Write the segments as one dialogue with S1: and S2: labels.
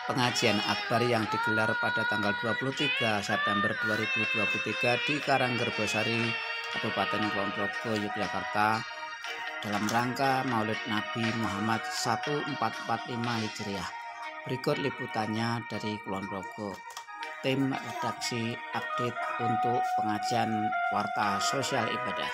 S1: pengajian akbar yang digelar pada tanggal 23 September 2023 di Karanggerbosari, Kabupaten Kulon Progo, Yogyakarta dalam rangka Maulid Nabi Muhammad 1445 Hijriah. Berikut liputannya dari Kulon Progo. Tim redaksi update untuk pengajian Warta Sosial Ibadah.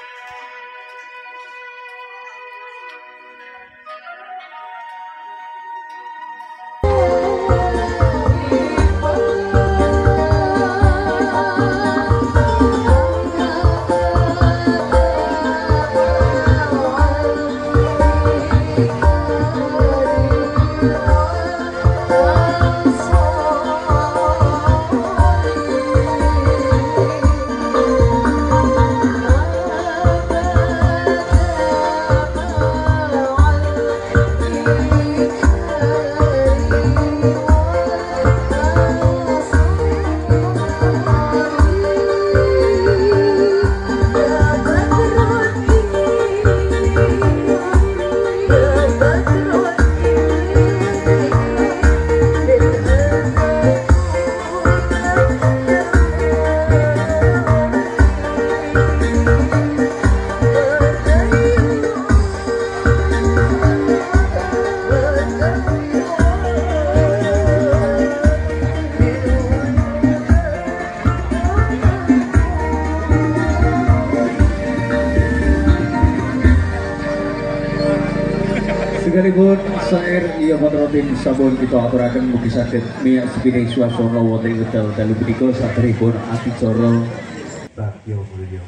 S2: Sekalipun sair iya kontrotin sabun kita aturaken mugi saged miyak sepine swasana wonten wedal dalu punika saderipun adicara bagya mulya.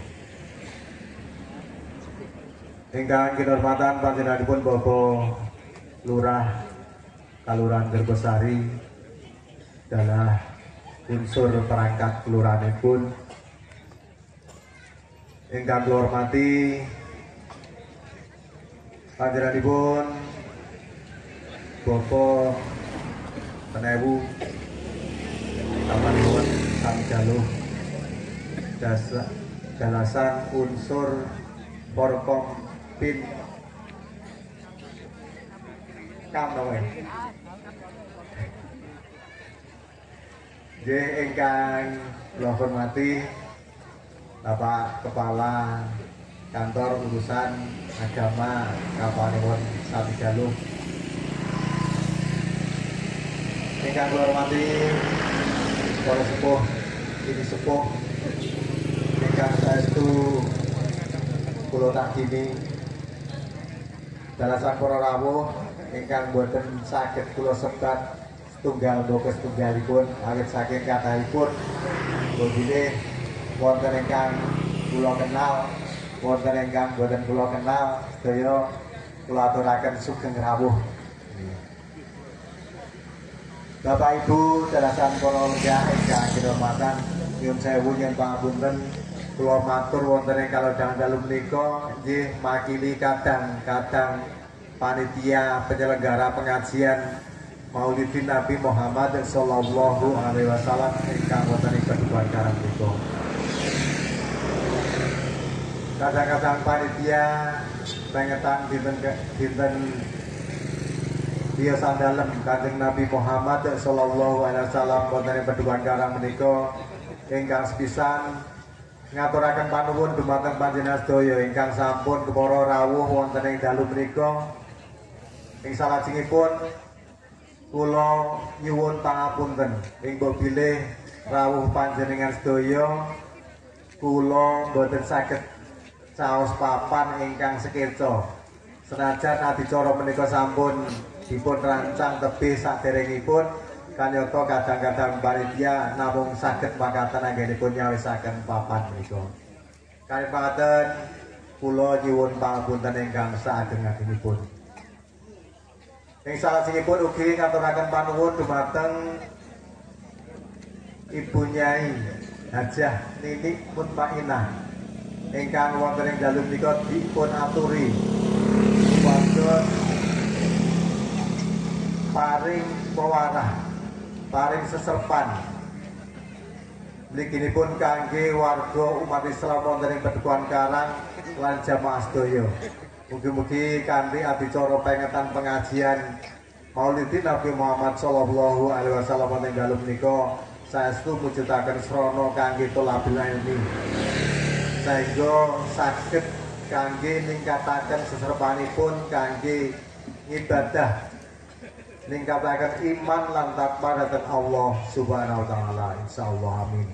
S2: Ingkang kinurmatan panjenenganipun Bapak Lurah Kalurahan Gerbosari adalah unsur perangkat kelurahanipun. Ingkang kula hormati panjenenganipun Bapak Penewu Tamanwon Samjaluh Jalasan unsur Porkom Pin Kamnowen J. ingkang kula hormati Bapak Kepala Kantor Urusan Agama Kapanewon Samjaluh, ingkang kula hormati para sepuh, ini sepuh ingkang saestu kula takdimi dalasan para rawuh ingkang boten saged kula sebat setunggal boga setunggalipun awit saking kathahipun bodine wonten ingkang kula kenal, wonten ingkang boten kula kenal, sedaya kula aturaken sugeng rawuh. Bapak Ibu dalasan para lenggah ingkang kinurmatan, nyuwun sewu yen pangapunten kula matur wonten ing kalodang dalu menika nggih makili kadang-kadang panitia penyelenggara pengajian Maulidin Nabi Muhammad sallallahu alaihi wasallam ingkang wonten ing Padukuhan Karang menika. Kadang-kadang panitia pengetan dinten dia sandalem Kanjeng Nabi Muhammad sallallahu alaihi wasallam wonten ing Padukuhan Karang menika ingkang sepisan ngaturaken panuwun dumateng panjenengan sedaya ingkang sampun kepara rawuh wonten ing dalu menika. Ing salajengipun kula nyuwun pangapunten ing bilih rawuh panjenengan sedaya kula boten saged caos papan ingkang sekeca. Senajan adicara menika sampun dipun rancang tebih saderengipun kanyata kadang-kadang panitia namung saged makaten anggenipun nyawisaken papan menika. Kalih pangaten kula nyuwun pangapunten ingkang saageng-agengipun. Ing salajengipun ugi ngaturaken panuwun dumateng Ibu Nyai Hajah Ninik Mutmainah ingkang wonten ing dalu menika dipun aturi supados paring pewarah, paring seserpan mliginipun kangge warga umat Islam wonten ing Padukuhan Karang lan jamaah sedaya. Mugi-mugi kanthi adicara pengetan pengajian Maulidin Nabi Muhammad sallallahu alaihi wasallam ninggal menika saestu mujudaken srana kangge thalabil ilmi. Sehingga saged kangge ningkataken seserbanipun kangge ibadah, ningkataken iman lan takwa dhateng Allah Subhanahu wa taala. Insyaallah amin.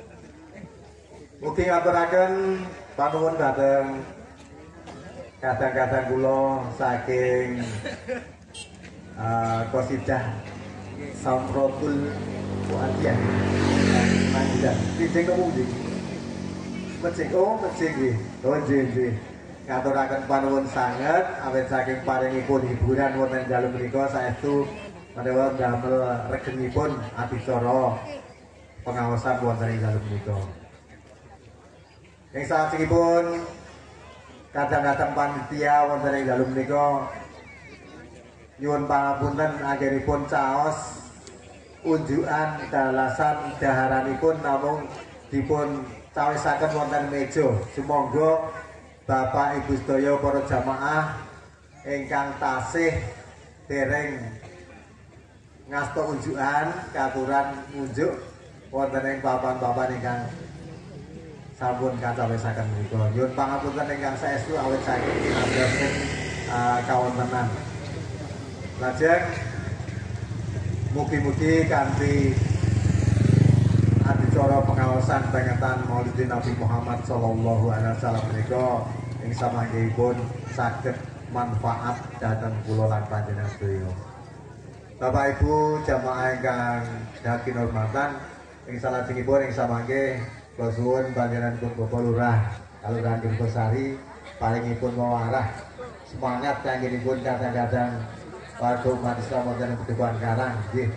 S2: Mugi ngaturaken panuwun dhateng kadang-kadang kula saking qasidah Samratul Mu'adiyah. Mandan. Dijeng kamu nggih. Mecik nggih. Oh nggih. Ngaturaken panuwun sanget awit saking paringipun hiburan wonten dalem menika saestu menawi damel regenipun adicara pengawasan wonten ing dalem menika. Ing salajengipun kadang-kadang panitia wonten ing dalem menika nyuwun pangapunten anggenipun caos unjukan dalasan daharanipun namung dipun cawisaken wonten meja. Sumangga Bapak Ibu sedaya para jamaah ingkang tasih dereng ngasta unjukan katuran unjuk wonten ing papan-papan ingkang sampun kacawisaken menika. Nyuwun pangapunten ingkang saestu awit saking kinabdasen kawontenan. Lajeng mugi-mugi kanthi adicara pengawasan pengetan Maulidin Nabi Muhammad sallallahu alaihi wasallam menika ing samanggihipun saged manfaat dhateng kula lan panjenengan sedaya. Bapak Ibu jamaah ingkang dhateng kinurmatan, ing salajengipun ing samanggih kula suwun panjenenganipun Bapak Lurah Kalurahan Dirsosari paringipun mawarah semangat kanggenipun kadang-kadang warga umat Islam wonten ing Padepokan Karang nggih.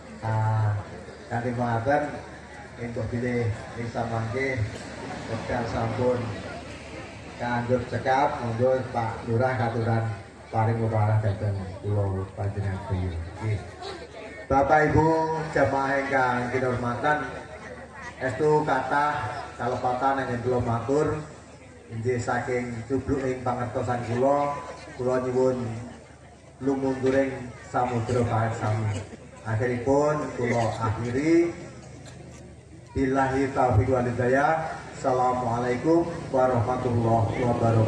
S2: Kanthi mekaten entuk bilih ing samangke wekdal sampun kandur cekap monggo Pak Lurah katuran paring wewarah dhateng kula panjenengan sedaya. Nggih. Bapak Ibu jamaah ingkang kinurmatan, estu kathah kalepatan ingkang kula matur inggih saking jubluking pangertosan kula nyuwun lumunduring samudra pahet sami. Akhiripun kula akhiri billahi taufiq wal hidayah. Assalamualaikum warahmatullahi wabarakatuh.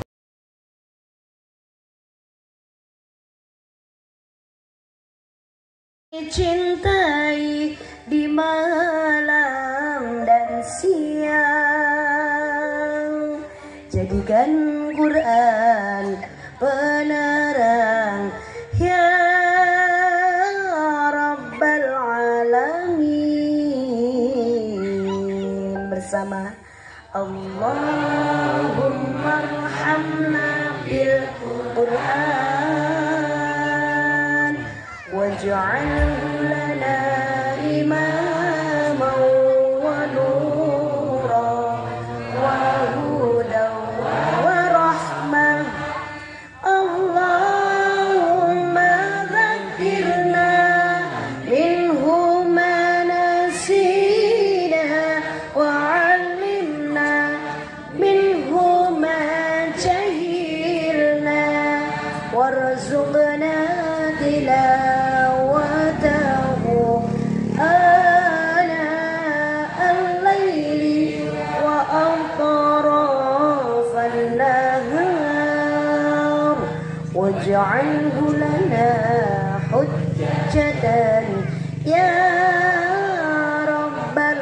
S3: Cintai di malam dan siang, jadikan Quran penerang ya Rabbal Alamin. Bersama Allahumma arhamna bil Quran waj'alhu lana imaman wa nuran wa hudan wa rahmah. Allahumma dhakkirna minhu ma nasina wa 'allimna minhu ma jahilna warzuqna tilawatahu ana al-laili wa atrafan nahar waj'alhu lana hujjatan ya Rabbal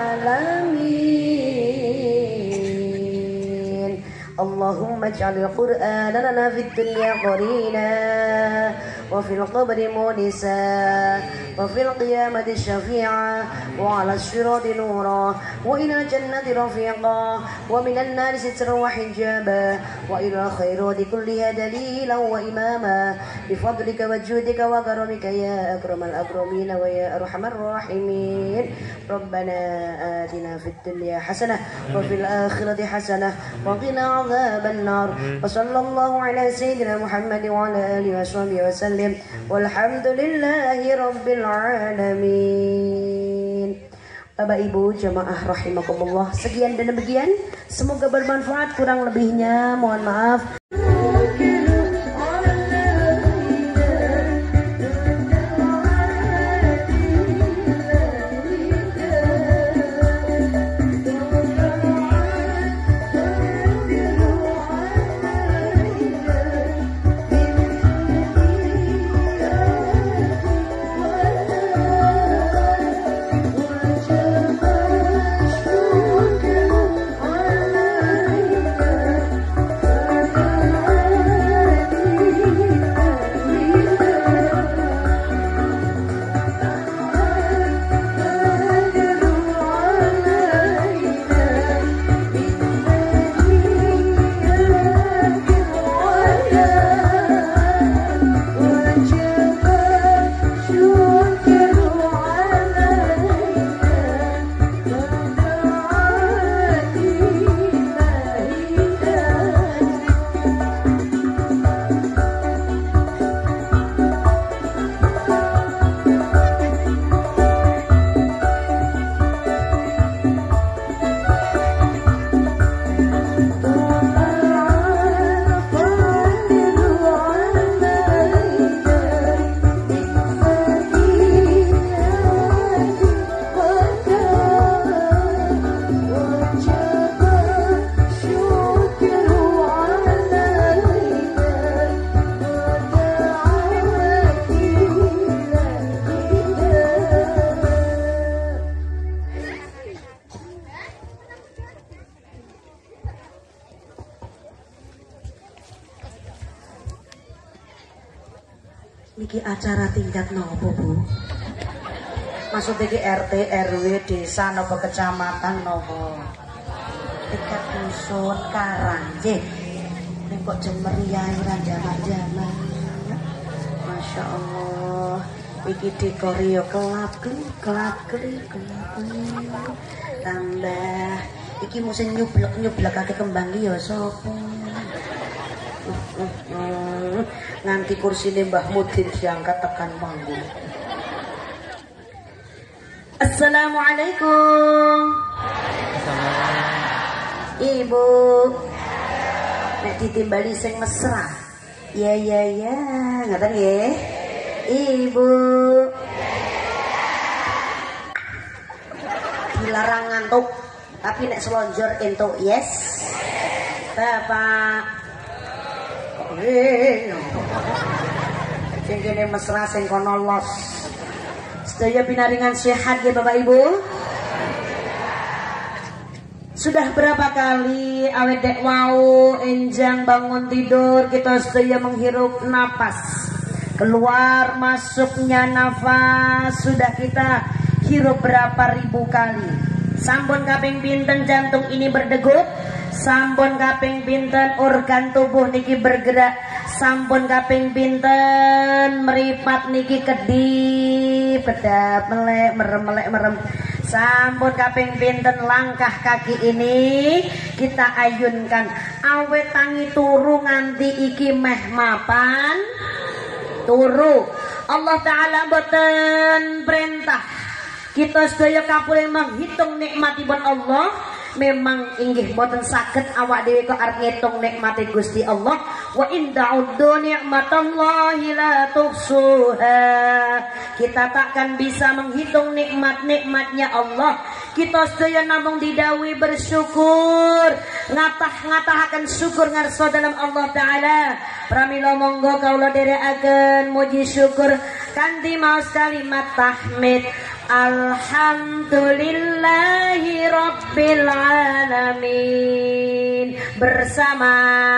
S3: Alamin. Allahumma ij'alil Qur'ana lana fid dunya qarina وفي القبر مونسا وفي القيامة شفيعا وعلى الصراط نورا وإلى الجنة رفيقا ومن النار سترا وحجابا وإلى الخيرات كلها دليلا وإماما بفضلك وجودك وكرمك يا أكرم الأكرمين ويا أرحم الراحمين. ربنا آتنا في الدنيا حسنة وفي الآخرة حسنة وقنا عذاب النار. وصلى الله على سيدنا محمد وعلى آله وصحبه وسلم. Walhamdulillahi Rabbil Alamin. Bapak Ibu jamaah rahimakumullah, sekian dan demikian, semoga bermanfaat, kurang lebihnya mohon maaf. Iki acara tingkat nopo, Bu? Maksudnya iki RT, RW, desa, nopo kecamatan, nopo tingkat dusun, karang, nggih. Ning kok jemeriah ora jamak-jamak. Masya Allah. Iki dekor yo kelap. Tambah iki musim nyublek kaki kembang iki yo sapa? Nganti kursine Mbah Mudin diangkat tekan panggung. Assalamualaikum. Ibu, nek ditimbali sing mesra. Ya, ngaten nggih. Ibu. Dilarang ngantuk, tapi nek selonjor entuk yes. Bapak. Sing kene mesra sing kono los. Sedaya pinaringan sehat ya Bapak Ibu. Sudah berapa kali awet dek wau enjang bangun tidur kita sedaya menghirup napas. Keluar masuknya nafas sudah kita hirup berapa ribu kali. Sampun kaping pinten jantung ini berdegup. Sampun kaping pinten organ tubuh niki bergerak. Sampun kaping pinten meripat niki kedip bedap melek merem. Sampun kaping pinten langkah kaki ini kita ayunkan awet tangi turu nganti iki meh mapan turu. Allah Ta'ala boten perintah kita sedaya kapulih menghitung nikmatipun Allah. Memang inggih boten saged awak dhewe kok arep ngitung nikmate Gusti Allah. Wa in ta'uddu ni'matallahi la tuhsuha. Kita takkan bisa menghitung nikmat-nikmatnya Allah. Kita sedaya namung didhawuhi bersyukur, ngatah-ngatahaken syukur ngarsa dalam Allah Ta'ala. Pramila monggo kawula dherekaken muji syukur kanthi maos kalimat tahmid. Alhamdulillahi Rabbil Alamin bersama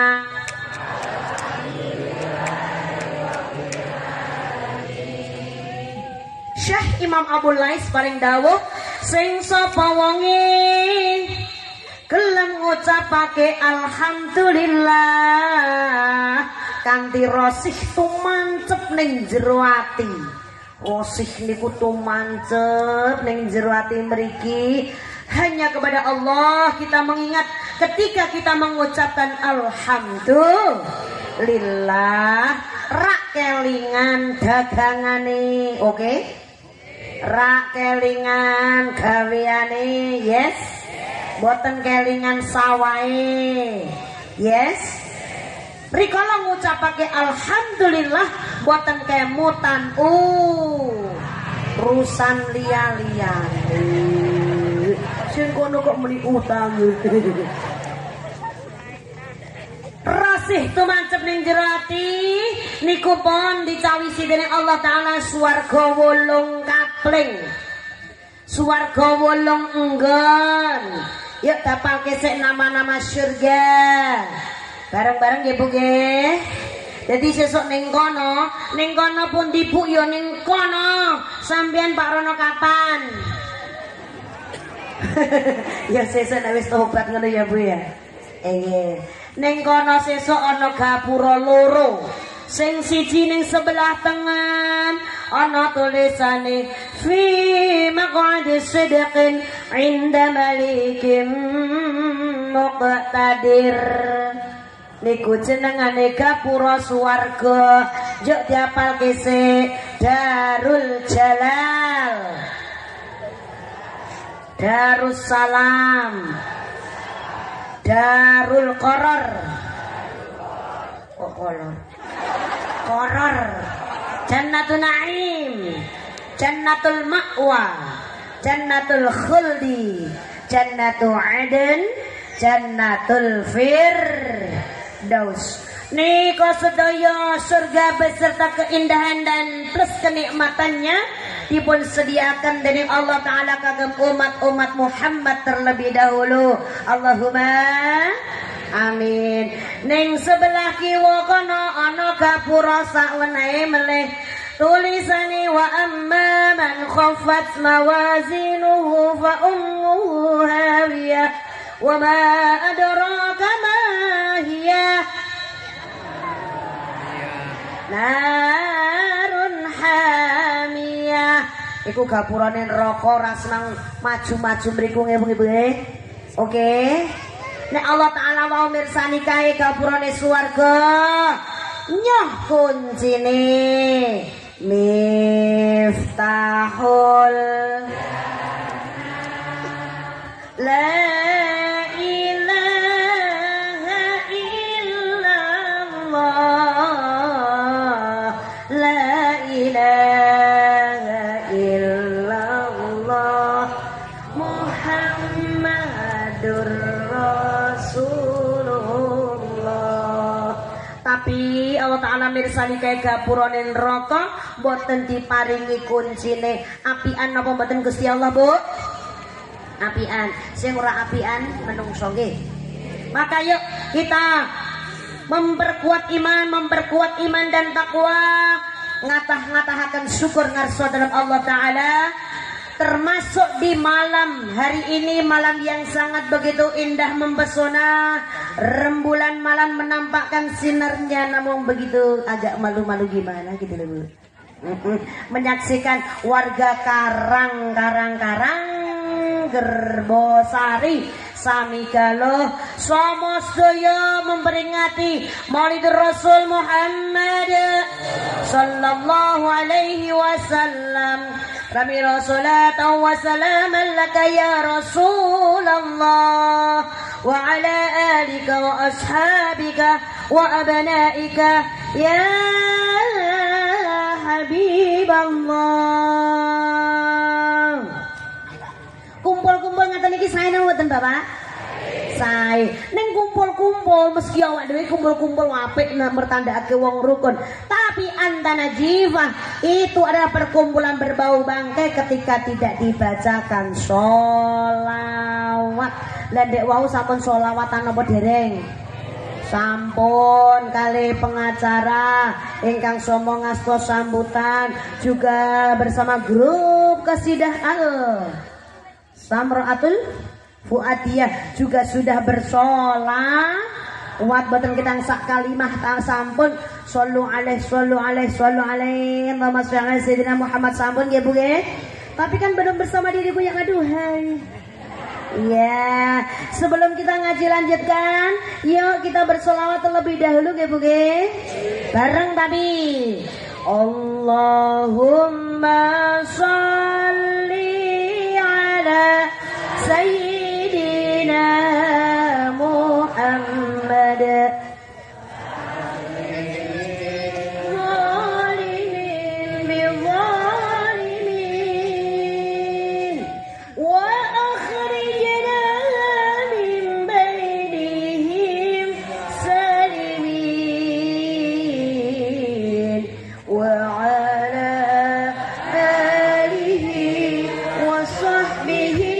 S3: Syekh Imam Abu Lais paring dawuh sing sapa wonge gelem ngucapake alhamdulillah kanthi rosih tumancep ning jero ati. Rosih niku tumancep ning jero ati mriki. Hanya kepada Allah kita mengingat ketika kita mengucapkan alhamdulillah. Rak kelingan dagangane, oke? Rak kelingan gaweane, yes. Boten kelingan sawahe, yes. Rikala ngucapake alhamdulillah boten kemutan urusan liya-liyane. Sing kono kok muni utang. Rasih tumancep ning jero ati niku pon dicawisi dening Allah Ta'ala swarga 8 kapling. Swarga 8 enggon. Yuk dapalke sik nama-nama surga. Bareng-bareng nggih Bu nggih. Dadi sesuk ning kono pun dibuk ya ning kono. Sampeyan Pak Rono kapan? Ya sesuk nek wis tobat ngono ya Bu ya. Nggih. Ning kono sesuk ana gapura loro. Sing siji ning sebelah tengen ana tulisane fi maq'adi sidqin 'inda malikim muqtadir. Niku jenengane gapura swarga. Njuk diapalke sik Darul Jalal, Darussalam, Darul Qoror. Kok Qoror, Jannatul Naim, Jannatul Ma'wa, Jannatul Khuldi, Jannatul Aden, Jannatul Firdaus. Niko sedaya surga beserta keindahan dan plus kenikmatannya dipun sediakan dari Allah Ta'ala kagem umat-umat Muhammad terlebih dahulu. Allahumma amin. Ning sebelah kiwa kono ana gapura sakwenehe melih tulisannya wa amma man khaffat mawazinuhu fa ummuhu hawiyah wa ma adraka ma hiya narun hamiyah. Iku gapurane neraka rasnang maju-maju mriku nggih-nggih. Oke. Nek Allah Taala mau mirsani kae gapurane swarga, nyoh kuncine miftahul la ilaha illallah la ilaha illallah Muhammadur Rasulullah. Tapi Allah Ta'ala mirsani kaya gapurane neraka mboten diparingi kuncine. Apian apa mboten Gusti Allah, Bu? Apian. Sing ora apian menungso nggih. Maka yuk kita memperkuat iman dan takwa, ngatah-ngatahaken syukur ngarsa dalam Allah Ta'ala. Termasuk di malam hari ini, malam yang sangat begitu indah mempesona, rembulan malam menampakkan sinarnya, namun begitu agak malu-malu gimana gitu loh, Bu. Menyaksikan warga Karang Gerbosari sami galuh sama sedaya memperingati Maulid Rasul Muhammad sallallahu alaihi wasallam. Kami salatan wa salaman laka ya Rasulullah wa ala alika wa ashabika wa abnaika ya Habiballah. Kumpul-kumpul ngaten iki sae nang mboten Bapak? Sae. Ning kumpul-kumpul meski awak dhewe kumpul-kumpul apik mertandakake wong rukun. Tapi antana jifah itu adalah perkumpulan berbau bangkai ketika tidak dibacakan sholawat. Lah ndek wau sampun sholawatan apa dereng? Sampun kali pengacara ingkang somo ngasto sambutan juga bersama grup Qasidah Al Samraatul Fuadiyah juga sudah bersolat. Umat boten kita sak kalimah sampun sallu alaihi Allahumma shalli ala sayyidina Muhammad sampun nggih Bu nggih. Tapi kan belum bersama diriku yang aduhai. Ya, sebelum kita ngaji lanjutkan, yuk kita bersolawat terlebih dahulu nggih Bu nggih. Bareng tapi Allahumma shalli ala sayyidina Muhammad zalimin bizalimin wa akhrijna min bainihim salimin wa ala alihi wa sahbihi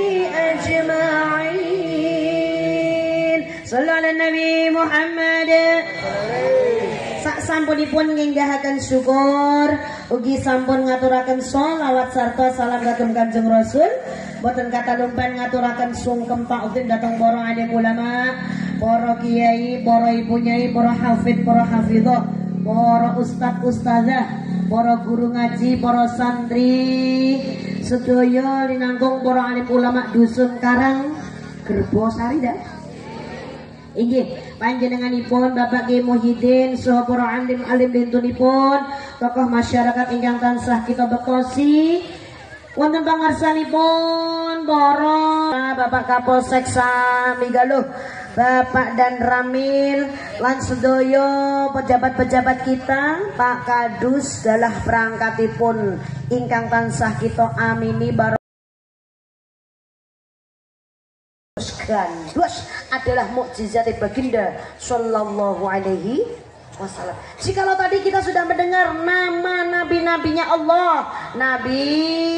S3: ajma'in. Sallu ala Nabi Muhammad. Sak sampunipun nginggahaken syukur ugi sampun ngaturaken sholawat sarta salam dhateng Kanjeng Rasul. Boten kata lumpan ngaturaken sungkem takzim dhateng para alim ulama, para kiai, para ibu nyai, para hafid, para hafidhah, para ustad ustazah, para guru ngaji, para santri sedaya linangkung para alim ulama dusun Karang Gerbosari dah. Inggih panjenenganipun Bapak Kiai Muhyiddin saha para alim dintunipun tokoh masyarakat ingkang tansah kita bekasi wonten pangarsanipun para Bapak Kapolsek sami galuh, Bapak dan Ramil lan sedaya pejabat-pejabat kita, Pak Kadus dalah perangkatipun ingkang tansah kita amini barokah. Gandus adalah mukjizat baginda sallallahu alaihi wasallam. Jikalau tadi kita sudah mendengar nama nabi-nabinya Allah, Nabi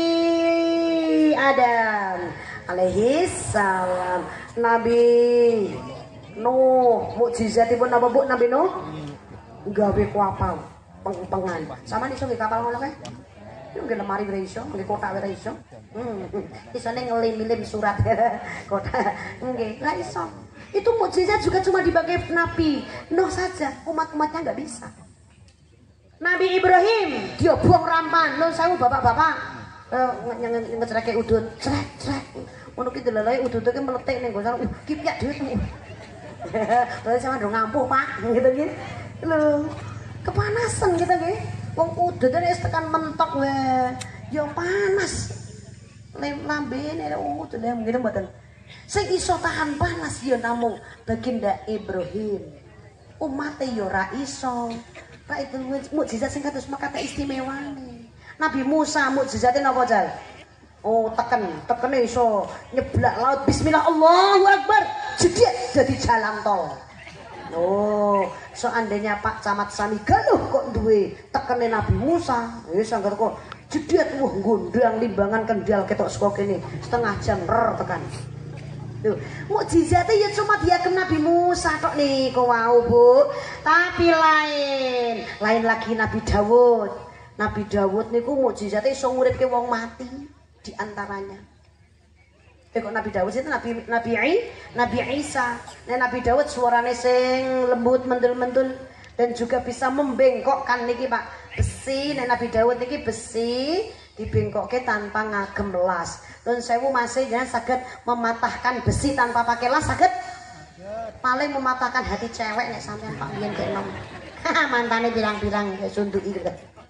S3: Adam alaihi salam, Nabi Nuh, mukjizatipun apa Bu? Nabi Nuh gawe kuapau. peng-pengan. Sama iso nggih kapal ngono kae? Nggih lemari ora iso, nggih kotak ora iso. Isone ngelim-lim surat kotak. Nggih, ora iso. Itu mukjizat juga cuma dipakai Nabi Nuh saja, umat-umatnya nggak bisa. Nabi Ibrahim dia buang rampan, lo saya bapak-bapak ngecerake udun, cerek. Ngono ki delelai udun ki meletik ning nggon ki piyak dhewe. Lalu sama dong ngampuh Pak, gitu gitu. Lho, kepanasan kita nggih. Wong udun wis tekan mentok wae. Ya panas. Lambene udun mungkin mboten. Sing iso tahan panas ya namung baginda Ibrahim. Umate ya ora iso. Pak itu mukjizat sing kados makate istimewane. Nabi Musa mukjizate napa Jal? Oh tekene iso nyeblak laut bismillah Allahu Akbar jedek dadi jalan tol. Oh, seandainya Pak Camat Sami Galuh kok duwe tekene Nabi Musa, wis anggar kok jedek gondang limbangan kendal ketok saka kene setengah jam tekan. Mukjizatnya ya cuma dia ke Nabi Musa tok niku wau Bu. Tapi lain lagi Nabi Dawud. Nabi Dawud niku mukjizatnya iso nguripke wong mati di antaranya. Kok Nabi Dawud itu Nabi Isa. Nah, Nabi Dawud suarane sing lembut mendul-mendul dan juga bisa membengkokkan niki Pak. Besi, nah Nabi Dawud niki besi dibengkokke tanpa ngagem las. Nun sewu masih jangan saged mematahkan besi tanpa pakai las saged. Paling mematahkan hati cewek nek sampean Pak biyen kek enom. Mantane pirang-pirang sunduki gitu.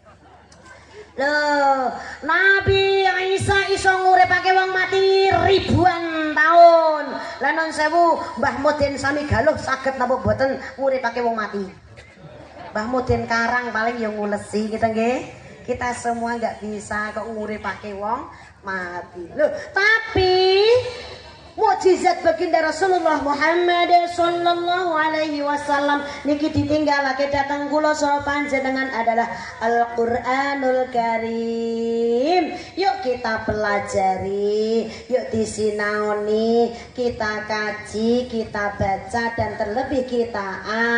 S3: Loh, Nabi Isa iso nguripake wong mati ribuan tahun. Lah nun sewu Mbah Mudin sami Galuh saged napa boten nguripake wong mati. Mbah Mudin Karang paling yang ngulesi kita nggih. Kita semua nggak bisa kok nguripake wong mati. Loh, tapi mukjizat baginda Rasulullah Muhammad sallallahu alaihi wasallam niki ditinggalake datang kula saha panjenengan adalah Al-Qur'anul Karim. Yuk kita pelajari, yuk disinaoni, kita kaji, kita baca dan terlebih kita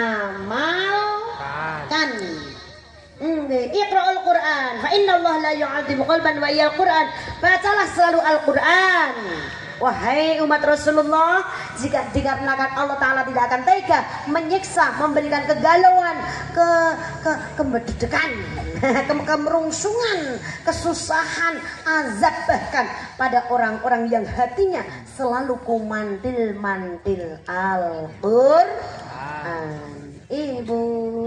S3: amalkan. Iqra'ul Qur'an fa innallaha la yu'adzibu qalban wa iyal Qur'an. Bacalah selalu Al-Qur'an. Wahai umat Rasulullah, jika dikarenakan Allah Ta'ala tidak akan tega menyiksa, memberikan kegalauan, kemerdekaan, kemerungsungan, kesusahan, azab bahkan pada orang-orang yang hatinya selalu kumantil-mantil Al-Qur'an. Ibu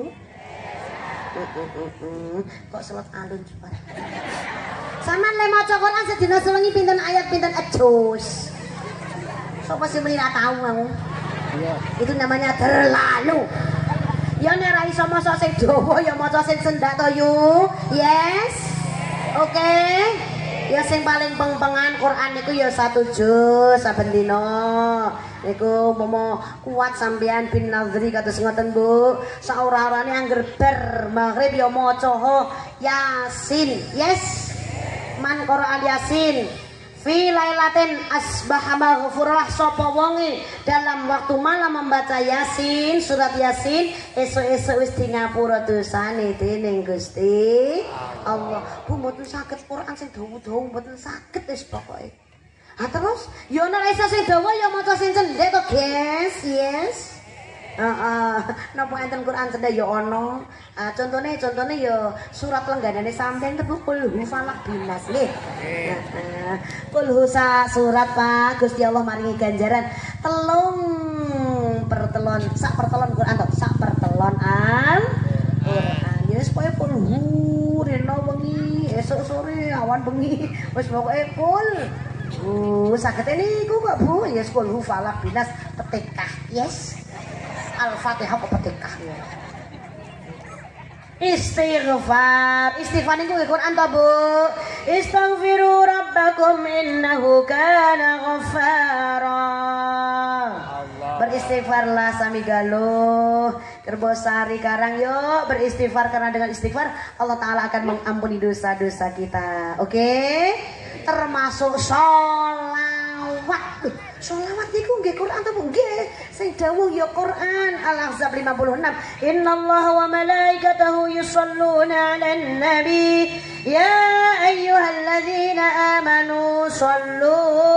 S3: kok salat alun juga. Saman le maca Quran sedina sewengi pinten ayat pinten ejus. Sopo sing muni ra tau kamu? Iya. Itu namanya terlalu. Ya nek ra iso maca sing dawa ya maca sing cendak to yu. Yes. Oke. Ya sing paling peng-pengan Quran niku ya 1 juz saben dina. Niku momo kuat sampean bin nazri kados ngoten Bu. Saora-orane angger bar maghrib ya maca Yasin. Yes. Man Qur'an Yasin fi lailatin asbaha maghfurlah sapa wonge dalam waktu malam membaca Yasin, surat Yasin esuk-esuk wis di ngapura dosane dening Gusti Allah. Bu mboten saged Quran sing dawa-dawa mboten saged wis pokoke. Ah terus ya nek isa sing dawa ya maca sing cendhek to, guys. Yes. Napa enten Quran cendhek ya ana. Contone ya surat langganane sampeyan tebu kulhu falak binas nggih. Kulhu surat Pak Gusti Allah maringi ganjaran sak pertelon Quran to, sak pertelon Al-Qur'an. Ya supaya kulhu rena wengi, esuk sore awan bengi wis pokoke kul. Saged niku kok Bu, ya kulhu falak binas petikah. Yes. Al-Fatihah kok petikah ya. Istighfar niku Quran ta Bu. Istaghfiru rabbakum innahu kana ghaffara. Beristighfarlah sami galuh Kerbosari Karang yuk beristighfar, karena dengan istighfar Allah Ta'ala akan mengampuni dosa-dosa kita. Oke? Termasuk sholawat. Sholawat niku nggih Quran ta nggih? Sing dawuh ya Quran. Al-Ahzab 56. Innallaha wa malaikatahu yusholluna 'alan nabi. Ya ayyuhalladzina amanu shollu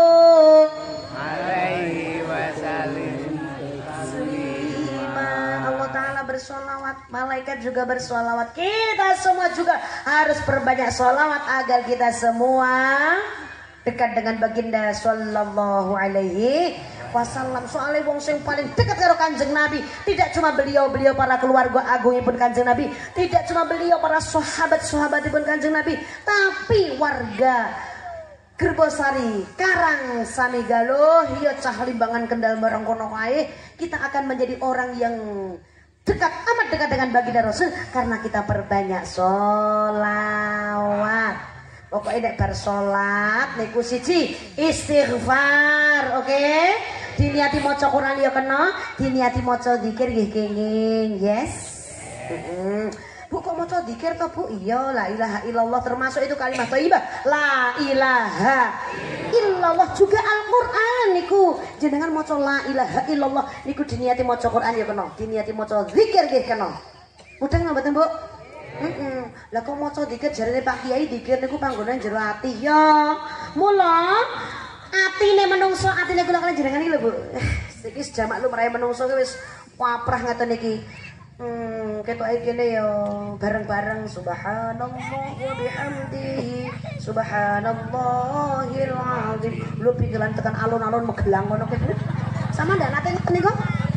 S3: alaihi wasallim taslima. Allah Ta'ala bersolawat, malaikat juga bersolawat. Kita semua juga harus perbanyak solawat agar kita semua dekat dengan baginda sallallahu alaihi wasallam. Soalnya wong sing paling dekat karo Kanjeng Nabi tidak cuma beliau para keluarga agungipun Kanjeng Nabi, tidak cuma beliau para sahabatipun Kanjeng Nabi, tapi warga Gerbosari, Karang Samigaluh, ya cah Limbangan Kendal barang kono kae, kita akan menjadi orang yang dekat, amat dekat dengan baginda Rasul karena kita perbanyak sholawat. Pokoknya nek bar salat niku siji istighfar, oke? Diniati maca Quran ya kena, diniati maca zikir nggih kenging, yes. Bu kok maca zikir to, Bu? Iya, la ilaha illallah termasuk itu kalimat thayyibah. La ilaha illallah juga Al-Qur'an niku. Jenengan maca la ilaha illallah niku diniati maca Quran ya kena, diniati maca zikir nggih kena. Mudeng mboten, Bu? Lah kok maca dikir jarene Pak Kiai dikir niku panggonan jero ati ya. Mula atine menungso atine kula kalian jenengan iki lho Bu. Iki jamak lumrahe menungso ki wis waprah ngaten iki. Ketoke kene ya bareng-bareng subhanallah wa bihamdihi subhanallahil azim. Lu pikiran tekan alun-alun Magelang ngono ki Bu. Sama ndak nate ngeten niku?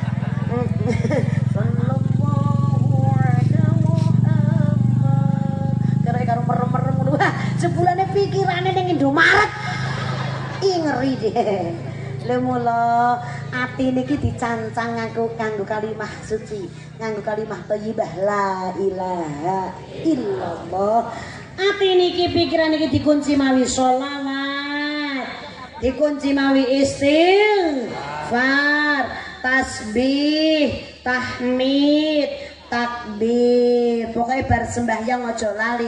S3: Karo merem-merem ngono. Jebulane pikirane ning Indomaret. Ngeri deh. Lha mula ati niki dicancang nganggo kalimah suci, nganggo kalimah thayyibah la ilaha illallah. Ati niki pikiran niki dikunci mawi sholawat, dikunci mawi istighfar, tasbih, tahmid, takbir. Pokoknya bar sembahyang aja lali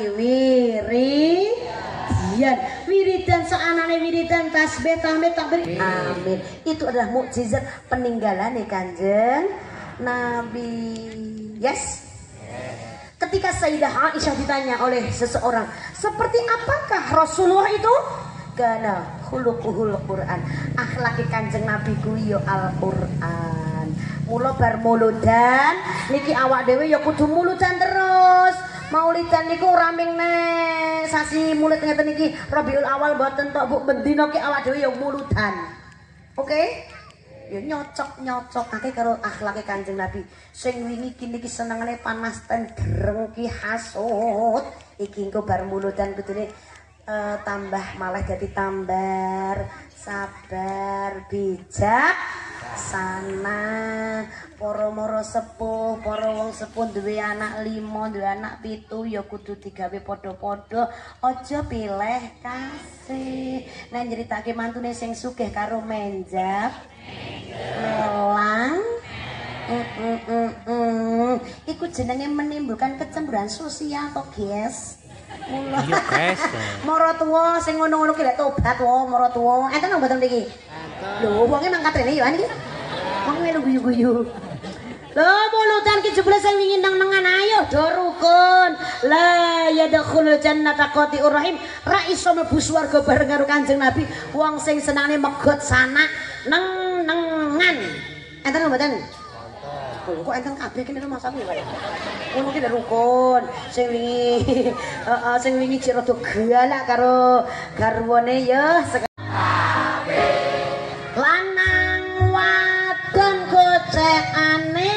S3: wiridan seanane wiridan tasbih tahmid takbir. Amin. Itu adalah mukjizat peninggalan Kanjeng Nabi. Yes. Ketika Sayyidah Aisyah ditanya oleh seseorang, seperti apakah Rasulullah itu? Kana khuluquhul Quran. Akhlaki Kanjeng Nabi ku ya Al-Qur'an. Mula bar muludan niki awak dhewe ya kudu muludan terus. Maulidan niku raming sasi mulut ngeten niki Rabiul Awal mboten tok Bu, bendina ki awak dhewe ya muludan. Oke? Ya nyocok akeh karo akhlake Kanjeng Nabi. Sing wingi iki niki senengane panas ten dereng ki hasud. Iki engko bar muludan kudune tambah malah jadi tambar, sabar, bijak sana. Para mara sepuh, para wong sepuh duwe anak 5, duwe anak 7 ya kudu digawe padha-padha, aja pilih kasih. Nek nyeritake mantune sing sugih karo menjap melang iku jenenge menimbulkan kecemburuan sosial to, guys. Mula iya, guys. Mara tuwa sing ngono-ngono ki lek tobat wae mara tuwa. Enten mboten mriki? Lho, wonge nang katrene ya iki. Wong melu guyu-guyu. Lho mulutan ki jebule sing wingi nang-nangan ayo do rukun. La yadkhulul jannata qati'ur rahim. Ra iso mlebu swarga bareng karo Kanjeng Nabi wong sing senane megot sanak neng-nengan. Enten mboten? Kok enten kabeh kene Mas aku ya. Ngono ki rukun. Sing wingi cek rada galak karo garwane ya. Lanang wadon gocekane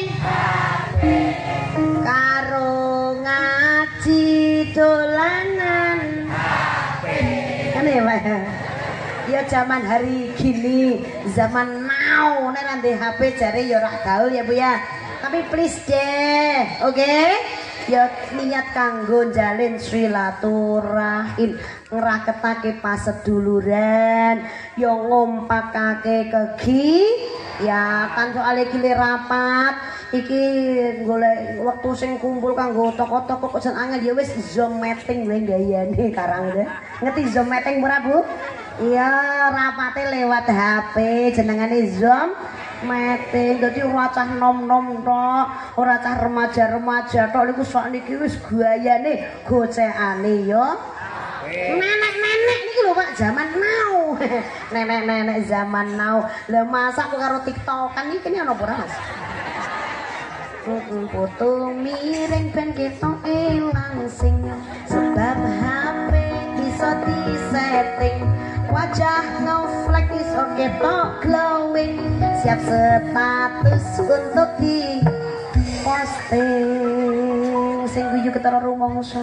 S3: karo ngaji dolanan. Kan ya Pak? Ya zaman hari gini, zaman now, nek nanti HP jare ya ora gaul ya Bu ya. Tapi please deh, oke? Ya niat kanggo jalin silaturahim, ngraketake paseduluran, ya ngompakake kegi, ya kan soal iki rapat, iki golek wektu sing kumpul kanggo toko-toko kok jan angel ya wis Zoom meeting wae gayane karang deh. Ngerti Zoom meeting ora Bu? Iya, rapate lewat HP jenengane Zoom meeting. Dadi ora cah nom-nom tok, ora cah remaja-remaja tok niku sakniki wis gayane gocekane ya. Nenek-nenek niki lho Pak, zaman now. Nenek-nenek zaman now. Lah masa kok karo TikTokan iki ana apa ora Mas? Foto miring ben ketok ilang sing sebab HP bisa disetting, wajah ngeflek iso ketok glowing, siap status untuk di posting sing guyu ketara rumangsa.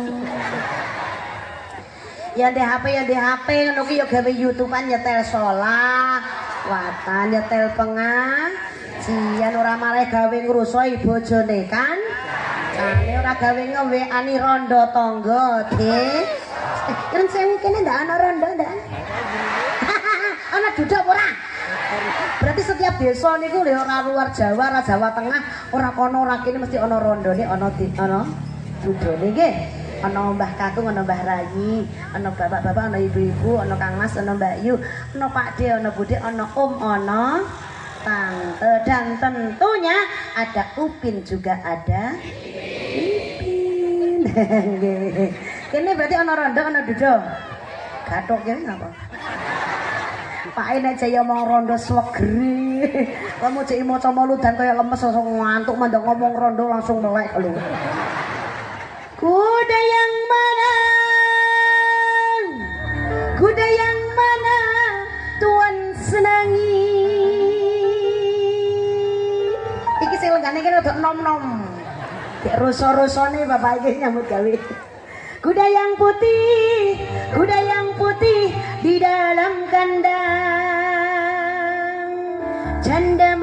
S3: Ya di HP ngono ki ya gawe YouTubean nyetel sholat, watan nyetel pengajian ora malah gawe ngrusoi bojone kan. Jane ora gawe ngeweani rondo tangga, Dik. Kan sewu kene ndak ana rondo ndak? Ana duduk ora? Berarti setiap desa niku lho ora luar Jawa, ora Jawa Tengah, ora kono ora kene mesti ana rondone, ana dudune nggih. Ana Mbah Kakung, ana Mbah Rayi, ana bapak-bapak, ana ibu-ibu, ana Kang Mas, ana Mbak Yu, ana Pak De, ana Bude, ana Om, ana Tante, dan tentunya ada Upin juga ada Ipin. Kene berarti ana rondo, ana duduk. Gathuk kene napa? Pak Ene Jaya mau rondo swegere. Kamu cek maca mauludan kaya lemes langsung ngantuk mandang ngomong rondo langsung melek lho. Kuda yang mana? Kuda yang mana Tuan senangi? Iki sing lenggane iki rada nom-nom. Dek ruso-rusone bapak iki nyambut gawe. Kuda yang putih di dalam kandang. Janda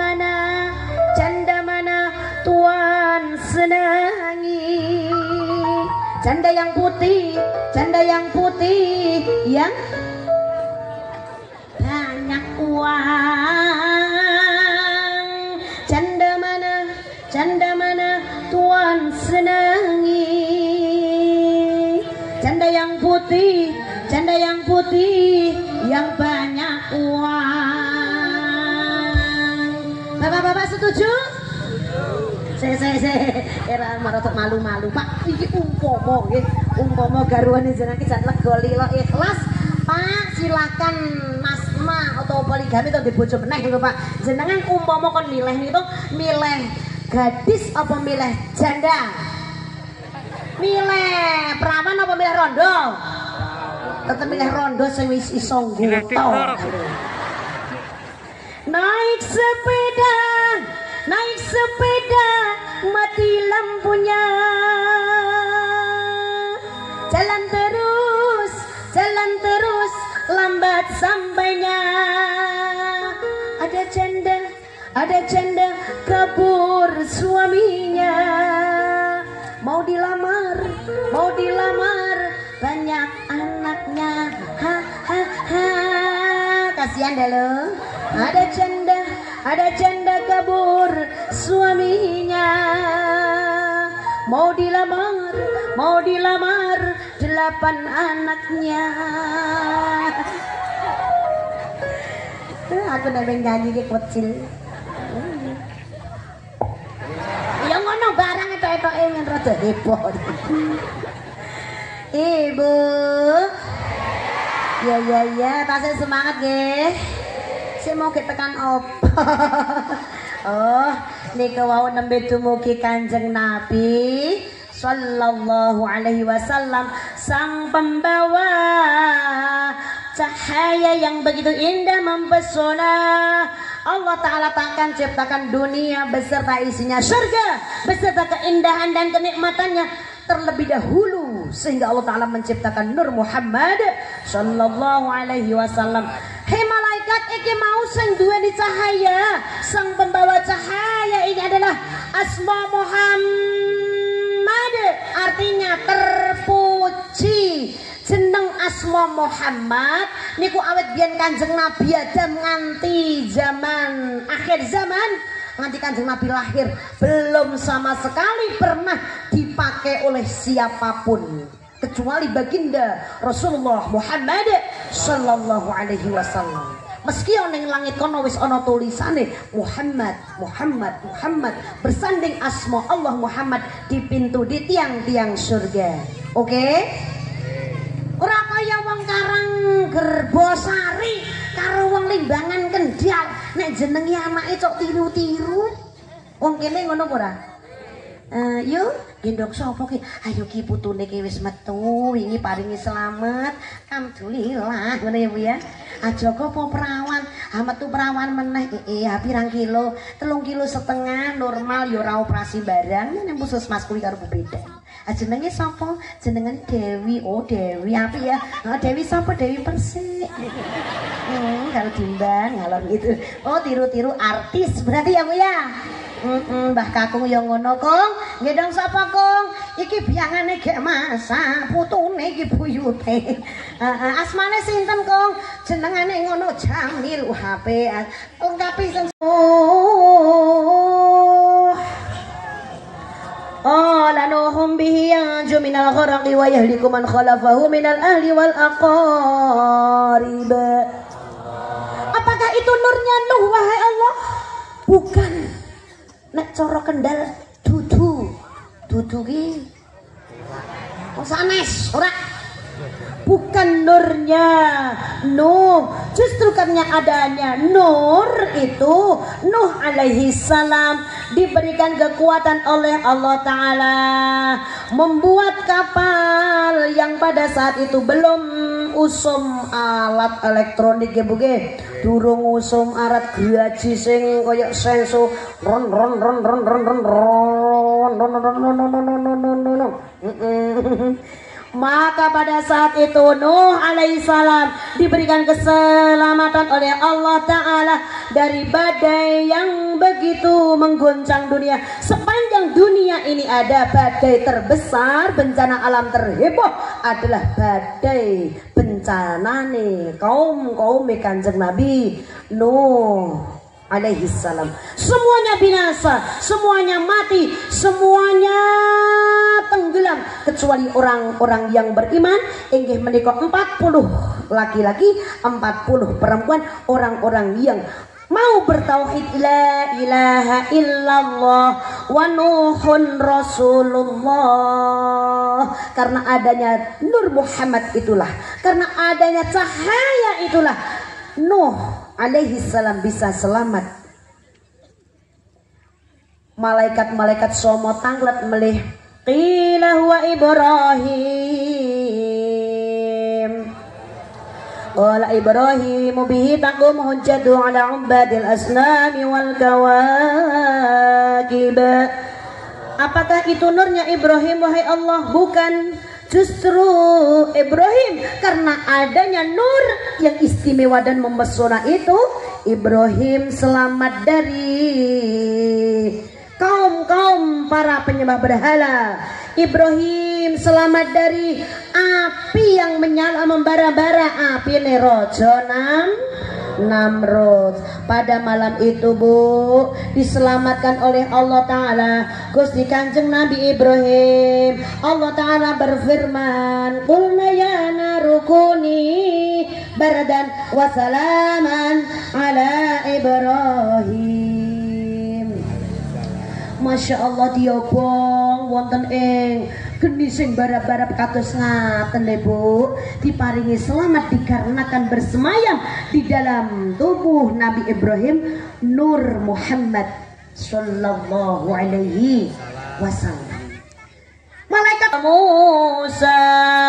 S3: mana Tuan senangi? Janda yang putih yang banyak uang. Janda mana Tuan senangi? Janda yang putih yang banyak uang. Bapak-bapak setuju? Era marotok malu-malu Pak, iki umpama nggih, umpama garwane jenengan iki jan lega lila ikhlas, Pak silakan masma atau poligami atau di bojo meneh niku Pak. Jenengan umpama kon milih niku, milih gadis apa milih janda? Milih perawan apa milih rondo? Tetep milih rondo sing wis iso nggoto. Naik sepeda mati lampunya, jalan terus lambat sampainya. Ada janda kabur suaminya, mau dilamar banyak anaknya. Kasihan deh lo. Ada janda kabur suaminya, mau dilamar 8 anaknya. Aku nebeng nyanyi ke kecil. Ya ngono barang etok-etoke men rada heboh. Ibu. Ya, tasih semangat nggih. Saya mau tekan opo. Oh, nika wau nembe dumugi Kanjeng Nabi sallallahu alaihi wasallam, sang pembawa cahaya yang begitu indah mempesona. Allah Ta'ala akan ciptakan dunia beserta isinya, surga beserta keindahan dan kenikmatannya terlebih dahulu, sehingga Allah Ta'ala menciptakan Nur Muhammad sallallahu alaihi wasallam. Hei malaikat, iki mau sing duweni cahaya, sang pembawa cahaya ini adalah Asma Muhammad, artinya terpuji. Jeneng Asma Muhammad niku awet biyen Kanjeng Nabi Adam nganti zaman akhir zaman, nganti Kanjeng Nabi lahir belum sama sekali pernah dipakai oleh siapapun kecuali baginda Rasulullah Muhammad sallallahu alaihi wasallam. Meski ning langit kono wis ana tulisane Muhammad, Muhammad, Muhammad, bersanding asma Allah Muhammad di pintu di tiang-tiang surga. Oke? Ora kaya wong Karang Gerbosari karo wong Limbangan Kendal nek jenenge anake cok tiru-tiru. Wong kene ngono apa ora? Yuk, gendong sapa ki? Ayo ki putune ki wis metu, wingi paringi selamat. Alhamdulillah, ngono ya Bu ya. Aja kok perawan, metu perawan meneh pirang kilo, 3,5 kilo normal ya ora operasi barang nang puskesmas kuwi karo beda. Jenenge sapa? Jenenge Dewi. Oh, Dewi apa ya? Dewi sapa? Dewi Persik. Kalau timbang ngalor gitu. Oh, tiru-tiru artis berarti ya Bu ya. Mbah kakung yang ngono kong, ngedang sapa kong? Iki biangane gek masak, putune iki buyute. Asmane sinten kong? Jenengane ngono Jamil HP. Lengkapi sing lanuhum bihi yanju minal gharaqi wa yahliku man khalafahu minal ahli wal aqarib. Apakah itu nurnya Nuh wahai Allah? Bukan. Nek cara Kendal dudu ki sanes ora, bukan nurnya Nuh, justru karena adanya nur itu Nuh alaihi salam diberikan kekuatan oleh Allah Ta'ala membuat kapal yang pada saat itu belum usum alat elektronik ya buge, durung usum alat gaji sing koyok senso ron maka pada saat itu Nuh alaihissalam diberikan keselamatan oleh Allah Ta'ala dari badai yang begitu mengguncang dunia. Sepanjang dunia ini ada badai terbesar, bencana alam terheboh adalah badai bencana nih kaum Kanjeng Nabi Nuh alaihissalam. Semuanya binasa, semuanya mati, semuanya tenggelam kecuali orang-orang yang beriman inggih menika 40 laki-laki 40 perempuan, orang-orang yang mau bertauhid la ilaha illallah wa nuhun rasulullah. Karena adanya Nur Muhammad itulah, karena adanya cahaya itulah Nuh alaihi salam bisa selamat. Malaikat-malaikat somo tanglet melih qila huwa Ibrahim. Qala Ibrahim bihi taqum hujjatu ala ubadil asnami wal kawakib. Apakah itu nurnya Ibrahim wahai Allah? Bukan. Justru Ibrahim karena adanya nur yang istimewa dan memesona itu, Ibrahim selamat dari kaum para penyembah berhala. Ibrahim selamat dari api yang menyala membara-bara, api Nerojo Namrud. Pada malam itu Bu diselamatkan oleh Allah Ta'ala Gusti Kanjeng Nabi Ibrahim. Allah Ta'ala berfirman qulna ya narukuni baradan wa salaman ala Ibrahim. Masya Allah diobong wonten ing geni sing barab-barab kados ngaten lho Bu, diparingi selamat dikarenakan bersemayam di dalam tubuh Nabi Ibrahim Nur Muhammad sallallahu alaihi wasallam. Malaikat Musa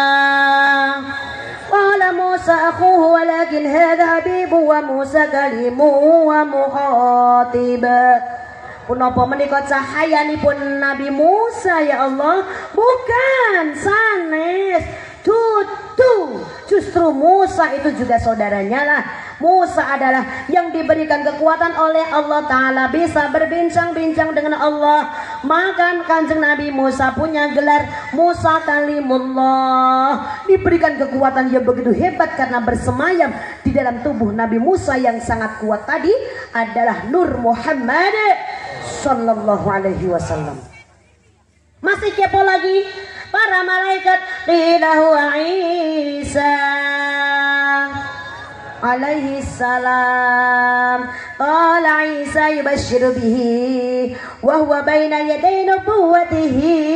S3: qala Musa akhuhu walakin hadha habibu wa Musa kalimu wa muhatib. Punapa menika cahayanipun Nabi Musa ya Allah? Bukan sanes, tutu. Justru Musa itu juga saudaranya lah. Musa adalah yang diberikan kekuatan oleh Allah Ta'ala bisa berbincang-bincang dengan Allah. Maka Kanjeng Nabi Musa punya gelar Musa Kalimullah, diberikan kekuatan yang begitu hebat karena bersemayam di dalam tubuh Nabi Musa yang sangat kuat tadi adalah Nur Muhammad sallallahu alaihi wasallam. Masih kepo lagi para malaikat qila huwa Isa. عليه السلام قال عيسى يبشر به وهو بين يدي نبوته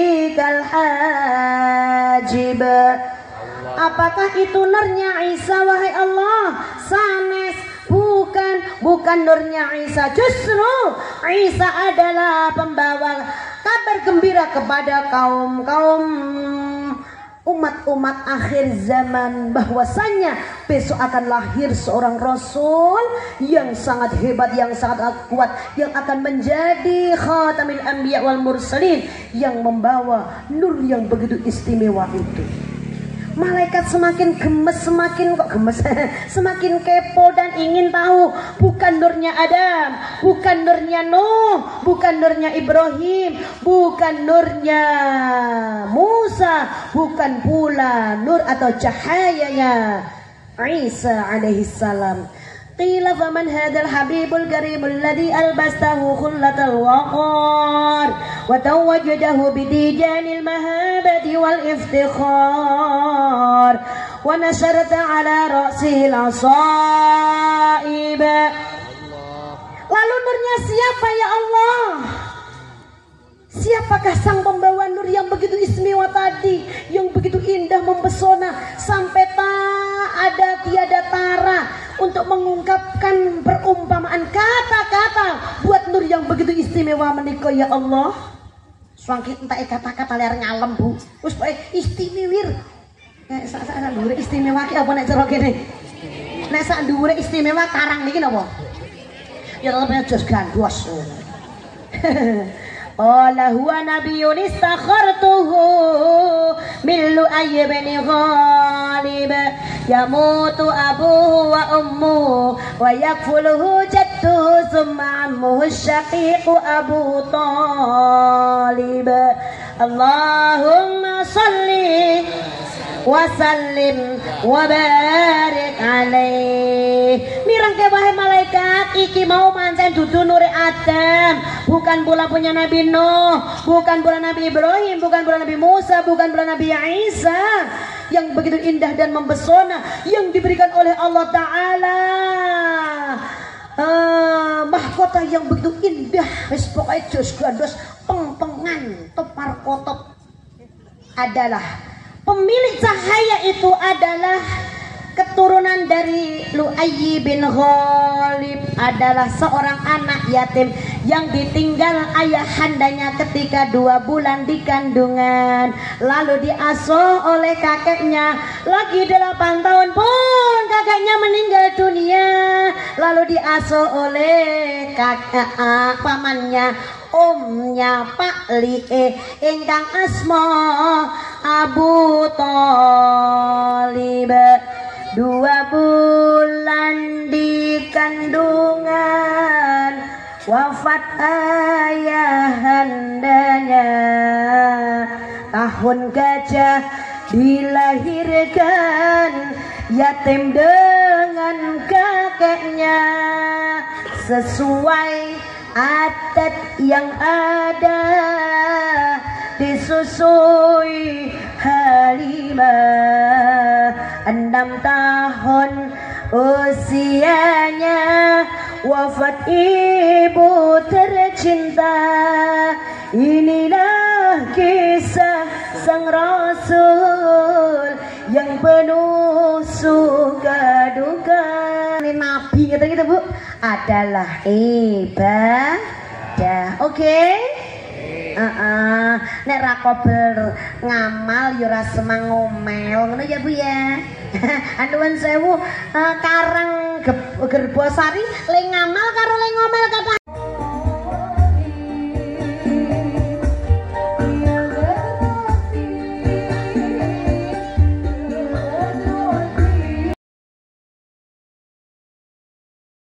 S3: كالحاجب. Apakah itu nurnya Isa wahai Allah? Sanes, bukan nurnya Isa. Justru Isa adalah pembawa kabar gembira kepada kaum umat-umat akhir zaman, bahwasanya besok akan lahir seorang rasul yang sangat hebat, yang sangat kuat, yang akan menjadi khatamil anbiya wal mursalin, yang membawa nur yang begitu istimewa itu. Malaikat semakin gemes, semakin kepo dan ingin tahu. Bukan nurnya Adam, bukan nurnya Nuh, bukan nurnya Ibrahim, bukan nurnya Musa, bukan pula nur atau cahayanya Isa alaihi salam. Qila faman hadzal habibul karimul ladzi albastahu khullatal waqar wa tawajjadahu bidijanil mahabati wal iftikhar wa nasharta ala ra'sil asaib. Lalu nurnya siapa ya Allah? Siapakah sang pembawa nur yang begitu istimewa tadi, yang begitu indah mempesona sampai tiada tara untuk mengungkapkan perumpamaan kata-kata buat nur yang begitu istimewa menika ya Allah. Swangki entek kata-kata ler ngalem Bu. Wis pokoke istimewir. Nek sak dhuwure istimewa ki apa nek cara kene? Nek sak dhuwure istimewa karang niki napa? Ya tetep jos gandos. Qala huwa nabiyyun istakhartuhu min Lu'ay bin Ghalib yamutu abuhu wa ummuhu wa yakfuluhu jadduhu thumma ammuhu syaqiqu Abu Talib. Allahumma salli wa sallim wa barik alaih. Mirengke wae malaikat, iki mau pancen dudu nure Adam, bukan pula punya Nabi Nuh, bukan pula Nabi Ibrahim, bukan pula Nabi Musa, bukan pula Nabi Isa, yang begitu indah dan mempesona yang diberikan oleh Allah Ta'ala. Mahkota yang begitu indah, wis pokoke jos gandos pengpengan topar kotop adalah pemilik cahaya itu adalah keturunan dari Lu'ay bin Ghalib, adalah seorang anak yatim yang ditinggal ayahandanya ketika 2 bulan di kandungan, lalu diasuh oleh kakeknya. Lagi 8 tahun pun kakeknya meninggal dunia, lalu diasuh oleh pamannya, omnya Pak Li'e ingkang asma Abu Talib. 2 bulan di kandungan wafat ayahandanya. Tahun gajah dilahirkan yatim dengan kakeknya, sesuai adat yang ada disusui Halimah. 6 tahun usianya wafat ibu tercinta. Inilah kisah sang Rasul yang penuh suka duka. Ini Nabi gitu Bu adalah ibadah. Oke? Nek ra kober ngamal ya ora semang ngomel ngono ya Bu ya. Anuwun sewu, karang Gerbosari le ngamal karo le ngomel kata